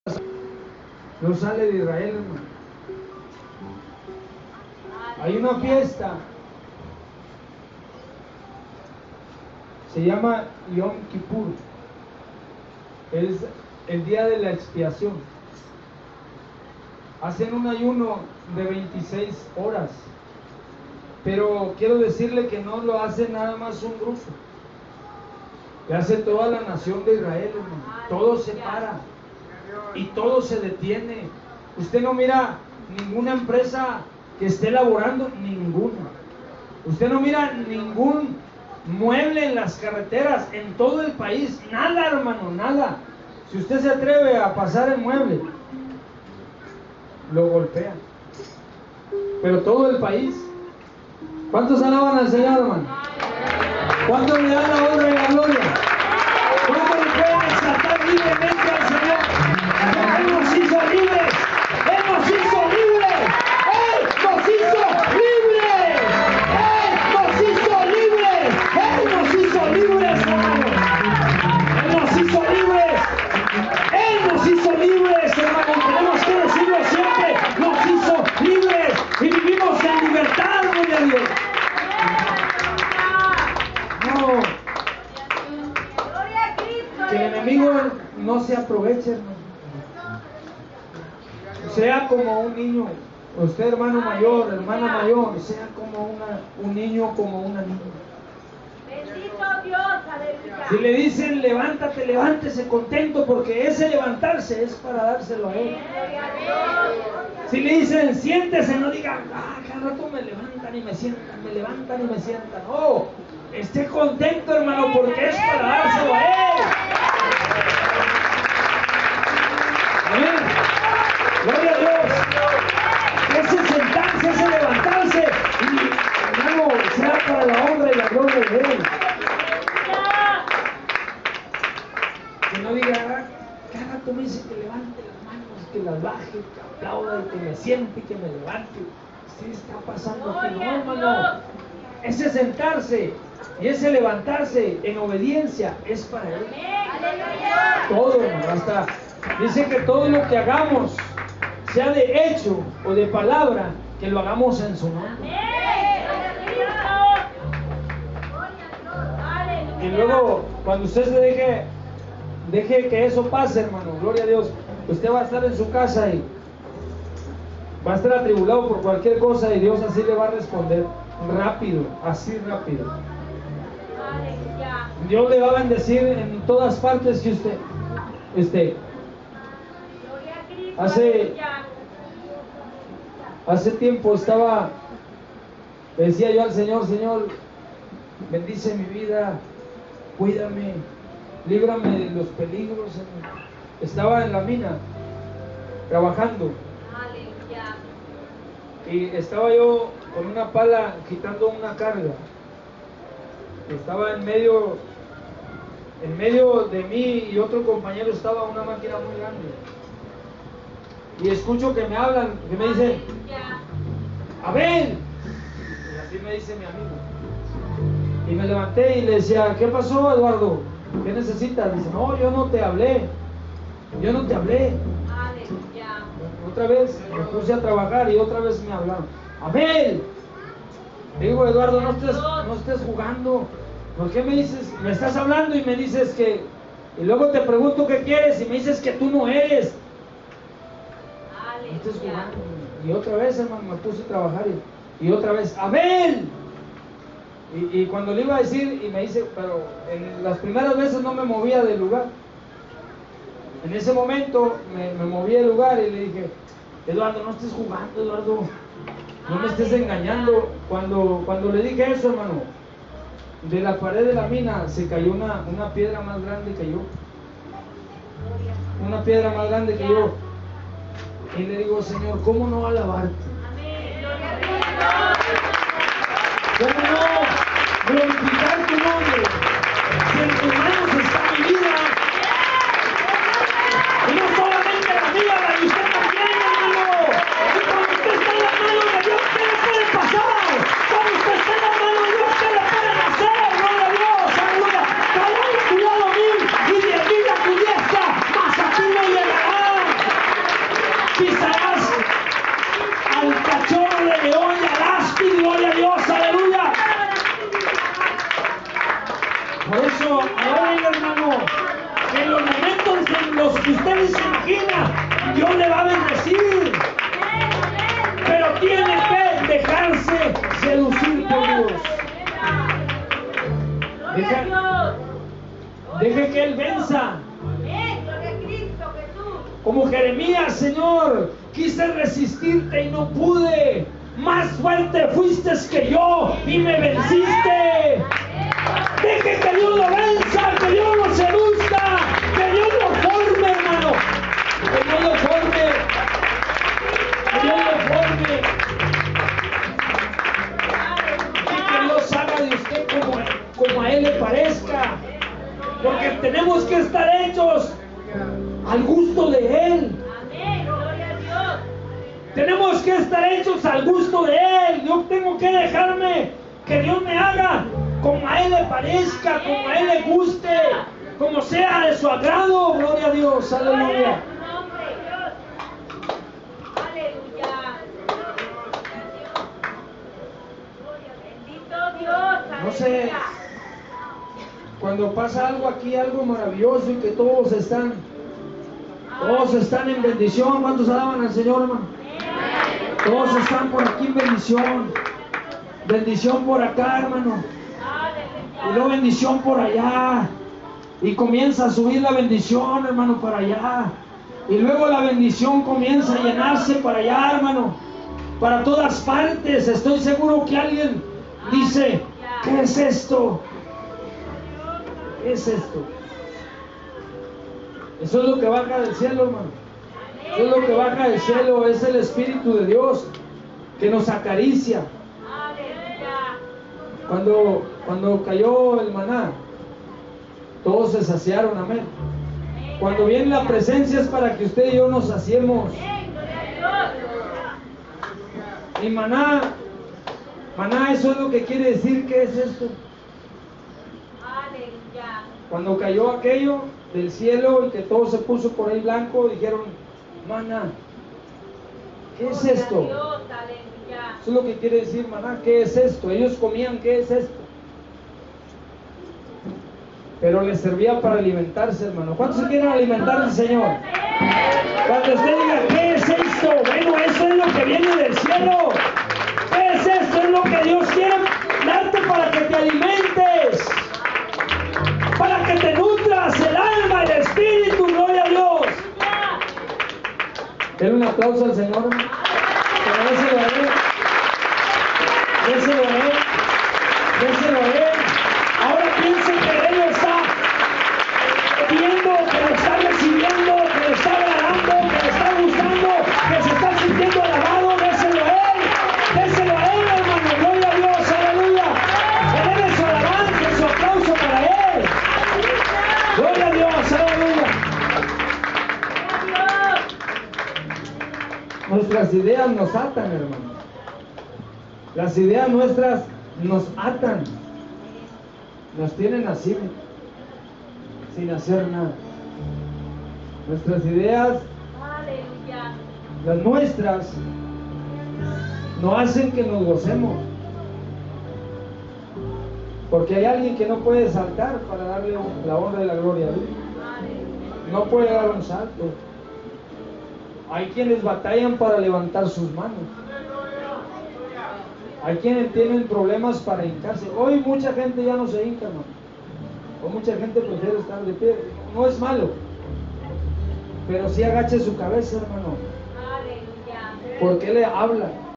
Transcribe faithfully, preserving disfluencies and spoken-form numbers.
no sale de Israel, hermano. Hay una fiesta, se llama Yom Kippur, es el día de la expiación. Hacen un ayuno de veintiséis horas, pero quiero decirle que no lo hace nada más un grupo, lo hace toda la nación de Israel, hermano. Todo se para y todo se detiene. Usted no mira ninguna empresa que esté elaborando, ninguna. Usted no mira ningún mueble en las carreteras, en todo el país, nada, hermano, nada. Si usted se atreve a pasar el mueble, lo golpean. Pero todo el país. ¿Cuántos alaban al Señor, hermano? ¿Cuántos le dan la honra y la gloria? ¿Cuántos le pueden exaltar libremente al Señor? Él nos hizo libres. Él nos hizo libres. Él nos hizo libres. Él nos hizo libres. Él nos hizo libres, hermano. Él nos hizo libres. Él nos hizo libres, hermano. Tenemos que decirlo siempre. Nos hizo libres. Y vivimos en libertad, gloria a Dios. No. Que el enemigo no se aproveche, hermano. Sea como un niño. Usted, hermano mayor, hermana mayor, sea como una, un niño, como una niña. Bendito Dios, aleluya. Si le dicen levántate, levántese contento, porque ese levantarse es para dárselo a Él. Si le dicen siéntese, no diga, ah, cada rato me levantan y me sientan, me levantan y me sientan. No, esté contento, hermano, porque es para dárselo a Él. Amén. Gloria a Dios. Ese sentarse, ese levantarse, y, hermano, sea para la honra y la gloria de Él. Que no diga, cada rato me dice que levante las manos, que las baje, que aplauda, y que me siente y que me levante. ¿Qué está pasando aquí? No, hermano. Ese sentarse y ese levantarse en obediencia es para Él. Todo, hermano, hasta dice que todo lo que hagamos, sea de hecho o de palabra, que lo hagamos en su nombre. Y luego, cuando usted se deje, deje que eso pase, hermano, gloria a Dios, usted va a estar en su casa y va a estar atribulado por cualquier cosa, y Dios así le va a responder rápido, así rápido. Dios le va a bendecir en todas partes que usted esté. Hace, hace tiempo estaba, le decía yo al Señor, Señor, bendice mi vida, cuídame, líbrame de los peligros. Estaba en la mina trabajando y estaba yo con una pala quitando una carga. Estaba en medio, en medio de mí y otro compañero estaba una máquina muy grande. Y escucho que me hablan, que me dicen, Abel. Y así me dice mi amigo. Y me levanté y le decía, ¿qué pasó, Eduardo? ¿Qué necesitas? Dice, no, yo no te hablé. Yo no te hablé. Otra vez me puse a trabajar y otra vez me hablaron. Abel. Le digo, Eduardo, no estés, no estés jugando. ¿Por qué me dices, me estás hablando y me dices que... Y luego te pregunto qué quieres y me dices que tú no eres. No estés jugando. Y otra vez, hermano, me puse a trabajar y, y otra vez, Abel. Y, y cuando le iba a decir, y me dice, pero en las primeras veces no me movía del lugar. En ese momento me, me moví del lugar y le dije, Eduardo, no estés jugando, Eduardo. No me estés engañando. Cuando, cuando le dije eso, hermano, de la pared de la mina se cayó una, una piedra más grande que yo. Una piedra más grande que yo. Y le digo, Señor, ¿cómo no alabarte? ¿Cómo no glorificar tu nombre? Si en tus manos está mi vida. Y no solamente la mía, la de usted también, hermano. Y cuando usted está en las manos de Dios, ¿qué le puede pasar? Cuando usted está en las manos de Dios, ¿qué le puede hacer? Gloria a Dios, aleluya. Caerán a tu lado mil y diez mil a tu diestra, mas a ti no llegarán. pisarás al cachorro de león y al áspid, gloria a Dios, aleluya. Por eso, ahora hermano, que en los momentos en los que usted se imagina, Dios le va a bendecir. Pero tiene que dejarse seducir por Dios. Deja, deje que Él venza. Como Jeremías, Señor, quise resistirte y no pude. Más fuerte fuiste que yo y me venciste. Deje que Dios lo venza, que Dios lo seduzca, que Dios lo forme, hermano. Que Dios lo forme. Que Dios lo forme. Y que Dios haga de usted como, como a Él le parezca. Porque tenemos que estar hechos al gusto de Él. Amén, gloria a Dios. Tenemos que estar hechos al gusto de Él. Yo tengo que dejarme que Dios me haga como a Él le parezca, como a Él le guste, como sea de su agrado. Gloria a Dios, aleluya. No sé, cuando pasa algo aquí, algo maravilloso y que todos están, todos están en bendición. ¿Cuántos alaban al Señor, hermano? Todos están por aquí en bendición. Bendición por acá, hermano. Y luego bendición por allá. Y comienza a subir la bendición, hermano, para allá. Y luego la bendición comienza a llenarse para allá, hermano. Para todas partes. Estoy seguro que alguien dice: ¿qué es esto? ¿Qué es esto? Eso es lo que baja del cielo, hermano. Eso es lo que baja del cielo. Es el Espíritu de Dios que nos acaricia. Cuando, cuando cayó el maná, todos se saciaron, amén. Cuando viene la presencia es para que usted y yo nos saciemos. Y maná, maná, eso es lo que quiere decir. ¿Qué es esto? Cuando cayó aquello del cielo y que todo se puso por ahí blanco, dijeron: maná, ¿qué es esto? Eso es lo que quiere decir maná. ¿Qué es esto? Ellos comían, ¿qué es esto? Pero les servía para alimentarse, hermano. ¿Cuántos se quieren alimentar del Señor? Cuando usted diga: ¿qué es esto? Bueno, eso es lo que viene del cielo. ¿Qué es esto? Es lo que Dios quiere darte para que te alimentes, para que te nutras el alma, el espíritu. Gloria a Dios. Denle un aplauso al Señor. Pero déselo a Él. Déselo a Él. Déselo a Él. Ahora piensen que Él lo está viendo, que lo está recibiendo, que le está agradando, que le está gustando, que se está sintiendo alabado. Déselo a Él. Déselo a Él, hermano. Gloria a Dios. Aleluya. Eleve su alabanza, su aplauso para Él. Gloria a Dios. Aleluya. Nuestras ideas nos atan, hermano. Las ideas nuestras nos atan. Nos tienen así, sin hacer nada. Nuestras ideas, las nuestras, no hacen que nos gocemos. Porque hay alguien que no puede saltar para darle la honra y la gloria a Dios. No puede dar un salto. Hay quienes batallan para levantar sus manos. Hay quienes tienen problemas para hincarse. Hoy mucha gente ya no se hinca, hermano. O mucha gente prefiere estar de pie. No es malo, pero sí agache su cabeza, hermano. Porque le habla.